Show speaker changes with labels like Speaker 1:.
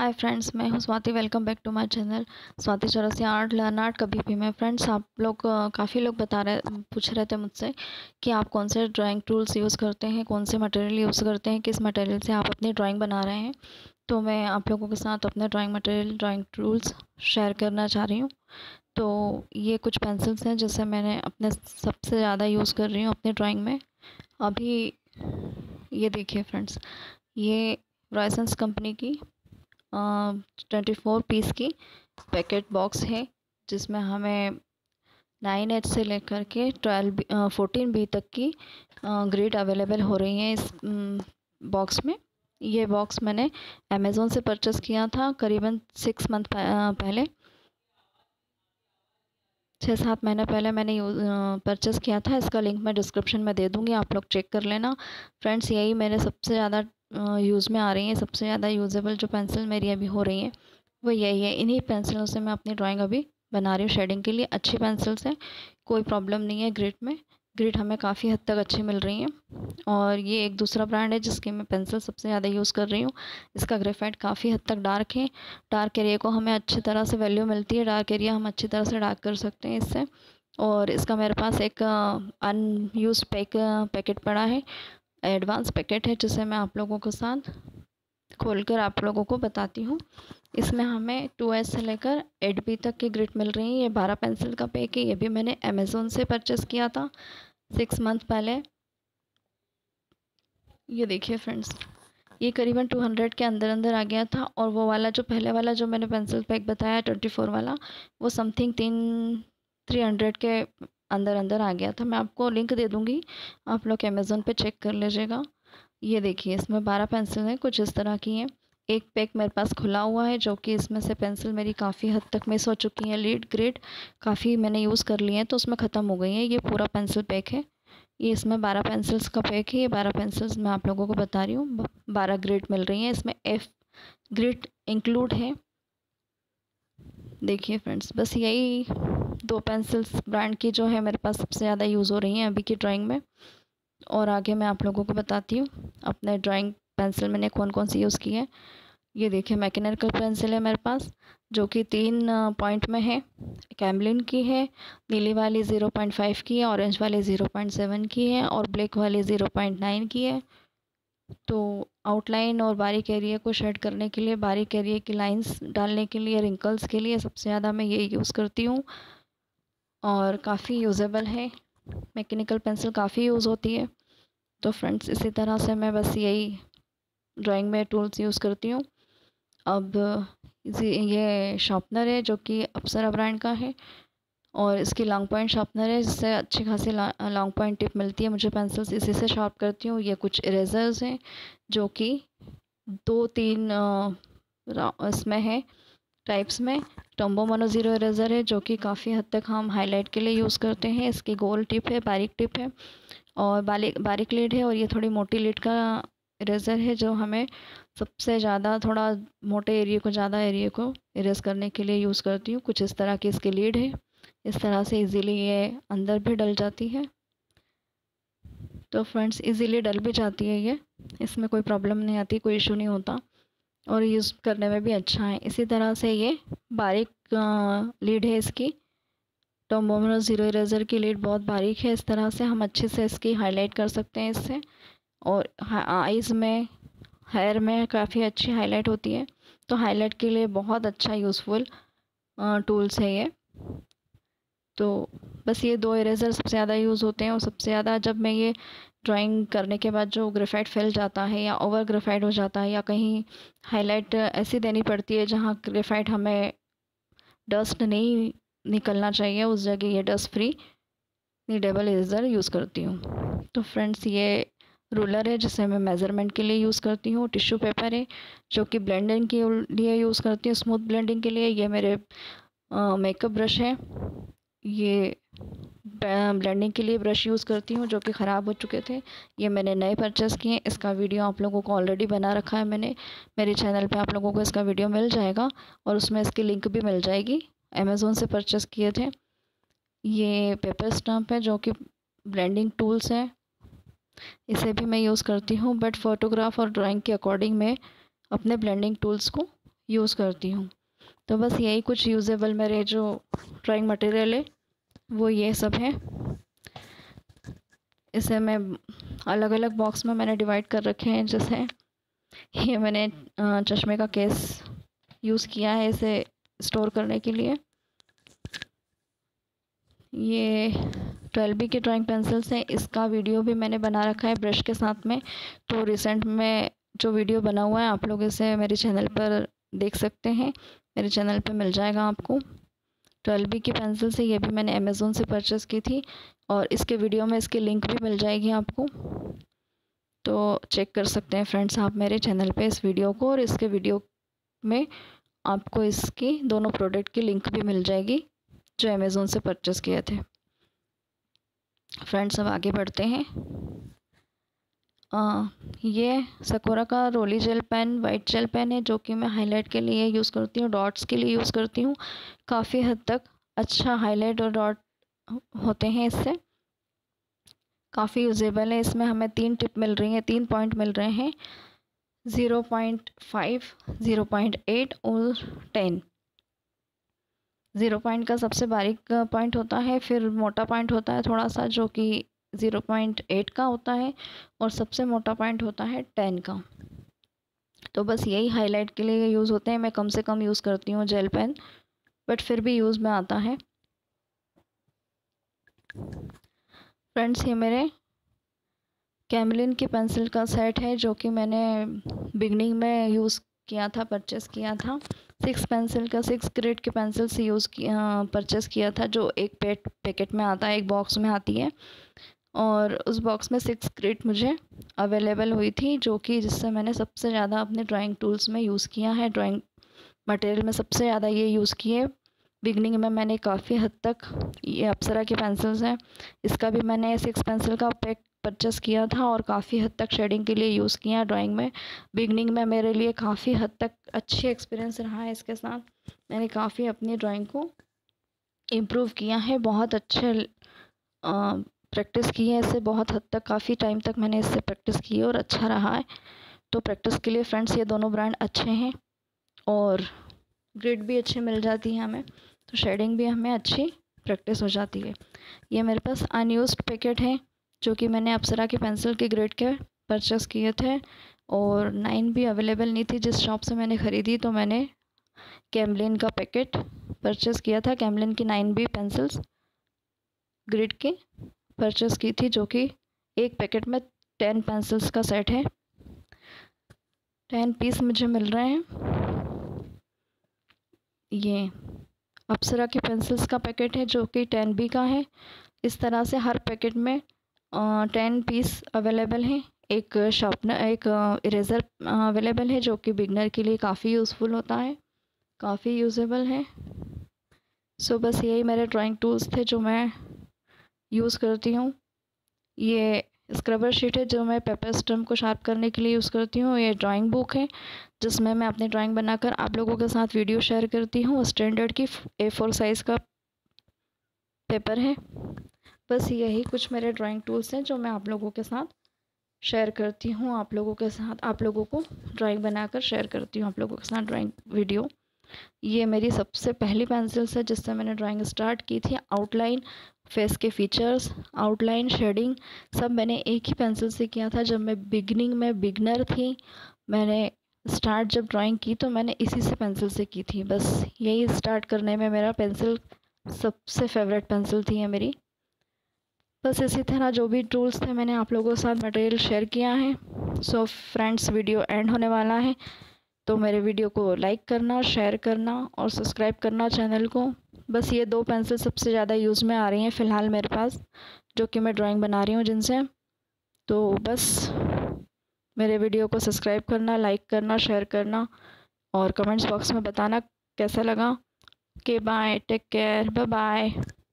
Speaker 1: हाय friends, मैं हूं Swati. Welcome back to my channel Swati Chaurasia art learn art कभी भी। मैं फ्रेंड्स, आप लोग काफ़ी लोग पूछ रहे थे मुझसे कि आप कौन से ड्राइंग टूल्स यूज़ करते हैं, कौन से मटेरियल यूज़ करते हैं, किस मटेरियल से आप अपनी ड्राइंग बना रहे हैं। तो मैं आप लोगों के साथ अपने drawing material, drawing tools share करना चाह रही हूँ। तो ये कुछ पेंसिल्स हैं जिसे मैंने अपने सबसे ज़्यादा यूज़ कर रही हूँ अपनी ड्राइंग में। अभी ये देखिए फ्रेंड्स, ये रॉयसन्स कंपनी की 24 पीस की पैकेट बॉक्स है, जिसमें हमें 9H से लेकर के 14B तक की ग्रेड अवेलेबल हो रही हैं इस बॉक्स में। ये बॉक्स मैंने अमेज़ोन से परचेस किया था करीबन 6 मंथ पहले, 6-7 महीने पहले मैंने परचेस किया था। इसका लिंक मैं डिस्क्रिप्शन में दे दूँगी, आप लोग चेक कर लेना फ्रेंड्स। यही मेरे सबसे ज़्यादा यूज़ में आ रही है, सबसे ज़्यादा यूजेबल जो पेंसिल मेरी अभी हो रही है वो यही है। इन्हीं पेंसिलों से मैं अपनी ड्राइंग अभी बना रही हूँ शेडिंग के लिए। अच्छी पेंसिल्स हैं, कोई प्रॉब्लम नहीं है ग्रिड में। ग्रिड हमें काफ़ी हद तक अच्छी मिल रही हैं। और ये एक दूसरा ब्रांड है जिसकी मैं पेंसिल सबसे ज़्यादा यूज़ कर रही हूँ। इसका ग्रेफाइट काफ़ी हद तक डार्क है। डार्क एरिया को हमें अच्छी तरह से वैल्यू मिलती है, डार्क एरिया हम अच्छी तरह से डार्क कर सकते हैं इससे। और इसका मेरे पास एक अनयूज़ पैकेट पड़ा है, एडवांस पैकेट है, जिसे मैं आप लोगों के साथ खोलकर आप लोगों को बताती हूँ। इसमें हमें 2S से लेकर 8B तक की ग्रिड मिल रही है। ये 12 पेंसिल का पैक है। ये भी मैंने अमेज़ोन से परचेस किया था 6 मंथ पहले। ये देखिए फ्रेंड्स, ये करीबन 200 के अंदर अंदर आ गया था। और वो वाला जो पहले वाला जो मैंने पेंसिल पैक बताया 24 वाला, वो समथिंग 300 के अंदर अंदर आ गया था। मैं आपको लिंक दे दूँगी, आप लोग अमेज़ोन पे चेक कर लीजिएगा। ये देखिए, इसमें 12 पेंसिल हैं, कुछ इस तरह की हैं। एक पैक मेरे पास खुला हुआ है, जो कि इसमें से पेंसिल मेरी काफ़ी हद तक मिस हो चुकी हैं। लीड ग्रेड काफ़ी मैंने यूज़ कर लिए हैं तो उसमें ख़त्म हो गई हैं। ये पूरा पेंसिल पैक है। ये इसमें 12 पेंसिल्स का पैक है। ये 12 पेंसिल्स मैं आप लोगों को बता रही हूँ, 12 ग्रेड मिल रही हैं। इसमें F ग्रेड इंक्लूड है। देखिए फ्रेंड्स, बस यही 2 पेंसिल्स ब्रांड की जो है मेरे पास सबसे ज़्यादा यूज़ हो रही हैं अभी की ड्राइंग में। और आगे मैं आप लोगों को बताती हूँ अपने ड्राइंग पेंसिल मैंने कौन कौन सी यूज़ की है। ये देखिए, मैकेनिकल पेंसिल है मेरे पास, जो कि 3 पॉइंट में है। कैमलिन की है, नीली वाली 0.5 की है, ऑरेंज वाली 0.7 की है और ब्लैक वाली 0.9 की है। तो आउटलाइन और बारीक एरिया को शेड करने के लिए, बारीक एरिया की लाइंस डालने के लिए, रिंकल्स के लिए सबसे ज़्यादा मैं ये यूज़ करती हूँ। और काफ़ी यूज़ेबल है, मैकेनिकल पेंसिल काफ़ी यूज़ होती है। तो फ्रेंड्स, इसी तरह से मैं बस यही ड्राइंग में टूल्स यूज़ करती हूँ। अब ये शार्पनर है, जो कि अप्सरा ब्रांड का है, और इसकी लॉन्ग पॉइंट शार्पनर है, जिससे अच्छी खासी लॉन्ग पॉइंट टिप मिलती है मुझे। पेंसिल्स इसी से शार्प करती हूँ। ये कुछ इरेज़र्स हैं, जो कि 2-3 इसमें है टाइप्स में। टॉम्बो मोनो ज़ीरो इरेज़र है, जो कि काफ़ी हद तक हम हाईलाइट के लिए यूज़ करते हैं। इसकी गोल टिप है, बारीक टिप है और बारीक लीड है। और ये थोड़ी मोटी लीड का इरेज़र है, जो हमें सबसे ज़्यादा थोड़ा मोटे एरिया को, ज़्यादा एरिया को इरेज़ करने के लिए यूज़ करती हूँ। कुछ इस तरह की इसकी लीड है, इस तरह से इजीली ये अंदर भी डल जाती है। तो फ्रेंड्स, इजीली डल भी जाती है ये, इसमें कोई प्रॉब्लम नहीं आती, कोई इशू नहीं होता और यूज़ करने में भी अच्छा है। इसी तरह से ये बारीक लीड है इसकी। टॉम्बो मोनो ज़ीरो इरेज़र की लीड बहुत बारीक है। इस तरह से हम अच्छे से इसकी हाईलाइट कर सकते हैं इससे। और आइज़ में, हेयर में काफ़ी अच्छी हाईलाइट होती है। तो हाईलाइट के लिए बहुत अच्छा यूज़फुल टूल्स है ये। तो बस ये 2 इरेज़र सबसे ज़्यादा यूज़ होते हैं। और सबसे ज़्यादा जब मैं ये ड्राइंग करने के बाद जो ग्रेफाइट फैल जाता है या ओवर ग्रेफाइट हो जाता है, या कहीं हाईलाइट ऐसी देनी पड़ती है जहाँ ग्रेफाइट हमें डस्ट नहीं निकलना चाहिए, उस जगह ये dust free kneadable eraser use करती हूँ। तो फ्रेंड्स, ये रूलर है जिसे मैं मेज़रमेंट के लिए यूज़ करती हूँ। टिश्यू पेपर है, जो कि ब्लेंडिंग के लिए यूज़ करती हूँ, स्मूथ ब्लेंडिंग के लिए। ये मेरे मेकअप ब्रश है, ये ब्लेंडिंग के लिए ब्रश यूज़ करती हूँ, जो कि ख़राब हो चुके थे। ये मैंने नए परचेस किए। इसका वीडियो आप लोगों को ऑलरेडी बना रखा है मैंने, मेरे चैनल पे आप लोगों को इसका वीडियो मिल जाएगा और उसमें इसकी लिंक भी मिल जाएगी। अमेज़ोन से परचेस किए थे। ये पेपर स्टम्प है, जो कि ब्लेंडिंग टूल्स है, इसे भी मैं यूज़ करती हूँ। बट फ़ोटोग्राफ और ड्राइंग के अकॉर्डिंग मैं अपने ब्लेंडिंग टूल्स को यूज़ करती हूँ। तो बस यही कुछ यूज़ेबल मेरे जो ड्राइंग मटेरियल है वो ये सब है। इसे मैं अलग अलग बॉक्स में मैंने डिवाइड कर रखे हैं। जैसे ये मैंने चश्मे का केस यूज़ किया है इसे स्टोर करने के लिए। ये 12B की ड्राइंग पेंसिल्स हैं। इसका वीडियो भी मैंने बना रखा है ब्रश के साथ में। तो रिसेंट में जो वीडियो बना हुआ है आप लोग इसे मेरे चैनल पर देख सकते हैं। मेरे चैनल पे मिल जाएगा आपको। 12B की पेंसिल से ये भी मैंने अमेज़ोन से परचेज़ की थी और इसके वीडियो में इसकी लिंक भी मिल जाएगी आपको। तो चेक कर सकते हैं फ्रेंड्स आप मेरे चैनल पे इस वीडियो को, और इसके वीडियो में आपको इसकी दोनों प्रोडक्ट की लिंक भी मिल जाएगी जो अमेज़ोन से परचेज़ किए थे। फ्रेंड्स अब आगे बढ़ते हैं। ये सकोरा का rolly gel pen white gel pen है जो कि मैं हाईलाइट के लिए यूज़ करती हूँ, डॉट्स के लिए यूज़ करती हूँ। काफ़ी हद तक अच्छा हाईलाइट और डॉट होते हैं इससे। काफ़ी यूजेबल है। इसमें हमें 3 टिप मिल रही हैं, 3 पॉइंट मिल रहे हैं, 0.5, 0.8 और 10। 0 पॉइंट का सबसे बारीक पॉइंट होता है, फिर मोटा पॉइंट होता है थोड़ा सा जो कि 0.8 का होता है, और सबसे मोटा पॉइंट होता है 10 का। तो बस यही हाईलाइट के लिए यूज़ होते हैं। मैं कम से कम यूज़ करती हूँ जेल पेन, बट फिर भी यूज़ में आता है। फ्रेंड्स ये मेरे कैमलिन की पेंसिल का सेट है जो कि मैंने बिगनिंग में यूज़ किया था, परचेज़ किया था। 6 पेंसिल का 6 ग्रेड के पेंसिल से परचेज़ किया था, जो एक पैकेट में आता है, एक बॉक्स में आती है। और उस बॉक्स में 6 ग्रेड मुझे अवेलेबल हुई थी, जो कि जिससे मैंने सबसे ज़्यादा अपने ड्राइंग टूल्स में यूज़ किया है। ड्राइंग मटेरियल में सबसे ज़्यादा ये यूज़ किए। बिगनिंग में मैंने काफ़ी हद तक, ये अप्सरा की पेंसिल्स हैं, इसका भी मैंने 6 पेंसिल का पैक परचेज़ किया था और काफ़ी हद तक शेडिंग के लिए यूज़ किया ड्राइंग में। बिगनिंग में मेरे लिए काफ़ी हद तक अच्छी एक्सपीरियंस रहा है इसके साथ। मैंने काफ़ी अपनी ड्राइंग को इम्प्रूव किया है, बहुत अच्छे प्रैक्टिस की है इससे। बहुत हद तक काफ़ी टाइम तक मैंने इससे प्रैक्टिस की है और अच्छा रहा है। तो प्रैक्टिस के लिए फ्रेंड्स ये दोनों ब्रांड अच्छे हैं और ग्रिड भी अच्छी मिल जाती है हमें, तो शेडिंग भी हमें अच्छी प्रैक्टिस हो जाती है। ये मेरे पास अनयूज्ड पैकेट है जो कि मैंने अप्सरा के पेंसिल के ग्रेड के परचेज़ किए थे, और 9 भी अवेलेबल नहीं थी जिस शॉप से मैंने ख़रीदी। तो मैंने कैमलिन का पैकेट परचेज़ किया था। कैमलिन की 9B पेंसिल्स ग्रिड के परचेज़ की थी, जो कि एक पैकेट में 10 पेंसिल्स का सेट है। 10 पीस मुझे मिल रहे हैं। ये अप्सरा की पेंसिल्स का पैकेट है जो कि 10B का है। इस तरह से हर पैकेट में 10 पीस अवेलेबल हैं। एक शार्पनर, एक इरेज़र अवेलेबल है जो कि बिगनर के लिए काफ़ी यूज़फुल होता है, काफ़ी यूज़ेबल है। सो बस यही मेरे ड्राइंग टूल्स थे जो मैं यूज़ करती हूँ। ये स्क्रबर शीट है जो मैं पेपर स्टम्प को शार्प करने के लिए यूज़ करती हूँ। ये ड्राइंग बुक है जिसमें मैं अपनी ड्राइंग बनाकर आप लोगों के साथ वीडियो शेयर करती हूँ। स्टैंडर्ड की A4 साइज़ का पेपर है। बस यही कुछ मेरे ड्राइंग टूल्स हैं जो मैं आप लोगों के साथ शेयर करती हूँ, आप लोगों के साथ, आप लोगों को ड्राइंग बनाकर शेयर करती हूँ आप लोगों के साथ ड्राइंग वीडियो। ये मेरी सबसे पहली पेंसिल्स है जिससे मैंने ड्राइंग स्टार्ट की थी। आउटलाइन, फेस के फीचर्स, आउटलाइन, शेडिंग सब मैंने एक ही पेंसिल से किया था। जब मैं बिगनिंग में बिगनर थी, मैंने स्टार्ट जब ड्राइंग की तो मैंने इसी से पेंसिल से की थी। बस यही स्टार्ट करने में मेरा पेंसिल सबसे फेवरेट पेंसिल थी है मेरी। बस इसी तरह जो भी टूल्स थे मैंने आप लोगों के साथ मटेरियल शेयर किया है। सो फ्रेंड्स वीडियो एंड होने वाला है, तो मेरे वीडियो को लाइक करना, शेयर करना और सब्सक्राइब करना चैनल को। बस ये 2 पेंसिल सबसे ज़्यादा यूज़ में आ रही हैं फ़िलहाल मेरे पास, जो कि मैं ड्राइंग बना रही हूँ जिनसे। तो बस मेरे वीडियो को सब्सक्राइब करना, लाइक करना, शेयर करना और कमेंट्स बॉक्स में बताना कैसा लगा। Okay bye, take care, bye bye.